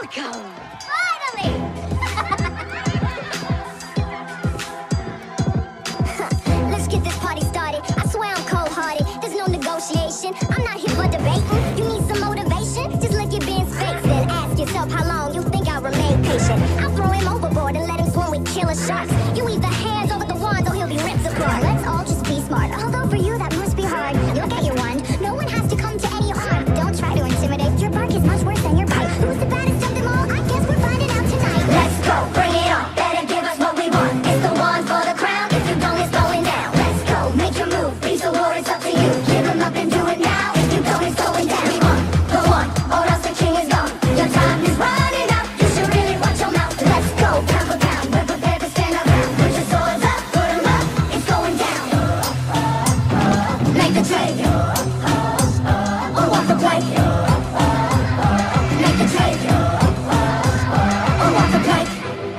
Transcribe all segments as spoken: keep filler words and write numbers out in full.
Welcome! Finally! Let's get this party started. I swear I'm cold-hearted. There's no negotiation. I'm not here for debating. You need some motivation? Just look at Ben's face, then ask yourself how long you think I'll remain patient. I'll throw him overboard and let him swim with killer sharks. You either hands over the wands or he'll be ripped apart. Let's all just be smart. Although for you that must be hard. You'll get your wand. No one has to come to any harm. Don't try to intimidate. Your bark is much worse than your bite. Who's the baddest of them all? I guess we're finding out tonight. Let's go, bring it on. Better give us what we want. It's the one for the crown. If you don't, it's going down. Let's go, make your move. Beat the war, it's up to you. Give him up and do it now. If you don't, it's going down. We want the one, or else the king is gone. Your time is running out. You should really watch your mouth. Let's go, pound for pound. We're prepared to stand our ground. Put your swords up, put 'em up. It's going down. Make the trade. Or walk the plank. Make the trade. Or walk the plank.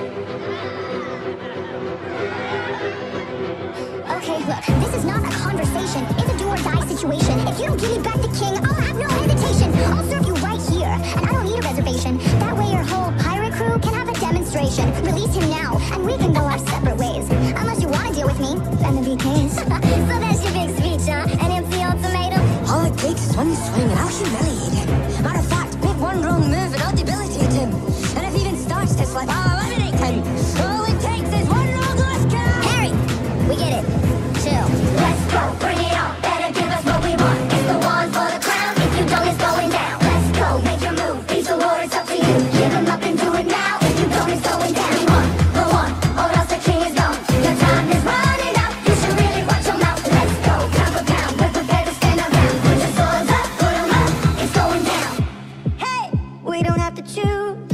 Okay, look, this is not a conversation. It's a do or die situation. If you don't give me back the king, I'll have no hesitation. I'll serve you right here, and I don't need a reservation. That way your whole pirate crew can have a demonstration. Release him now, and we can go our separate ways. Unless you want to deal with me, and the B Ks. So that's your big speech, huh? An empty ultimatum? All it takes is one swing and I'll humiliate him. Matter of fact, make one wrong move and I'll debilitate him. And if he even starts to slip, I'll eliminate him. All it takes is one wrong last count. Harry, we get it. Chill. Let's go, bring it on. Better give us what we want. It's the one for the crown. If you don't, it's going down. Let's go, make your move. Beat the war, it's up to you. Give him up and do it now. If you don't, it's going down. We want the one, or else the king is gone. Your time is running out. You should really watch your mouth. Let's go, pound for pound. We're prepared to stand our ground. Put your swords up, put 'em up. It's going down. Hey, we don't have to choose.